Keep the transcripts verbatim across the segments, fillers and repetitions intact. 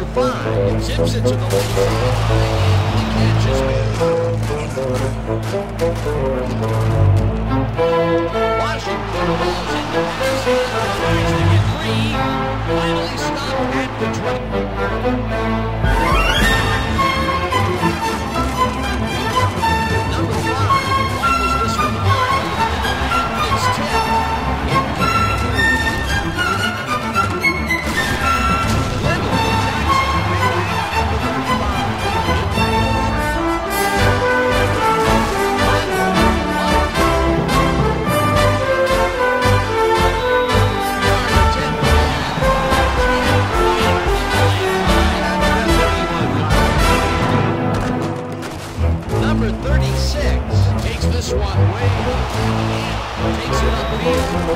Number five zips it to the left side. The catch is made. Washington rolls into his hands, tries to get free. Finally stopped at the twenty. Number five rifles this one hard up the middle, and it's tipped. This one way and takes it upfield.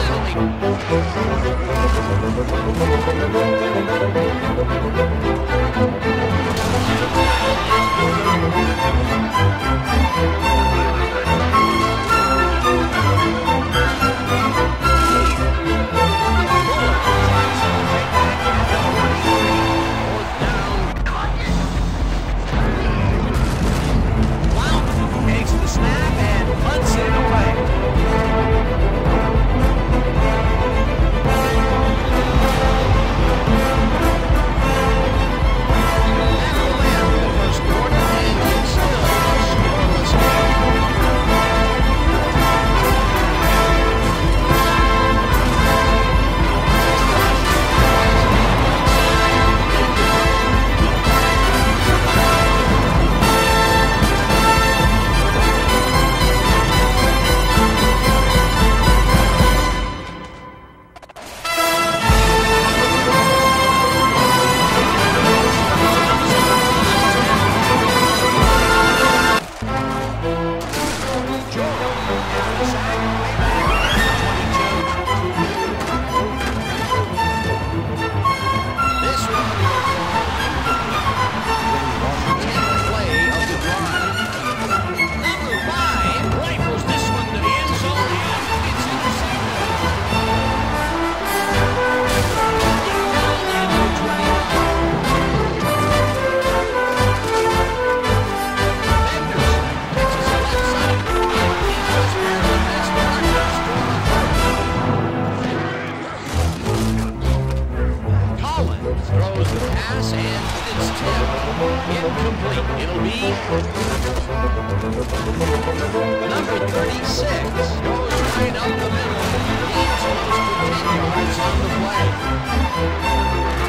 Throws the pass and it's tipped. Incomplete. It'll be number thirty-six. Goes right up the middle. Gains close to ten yards on the play.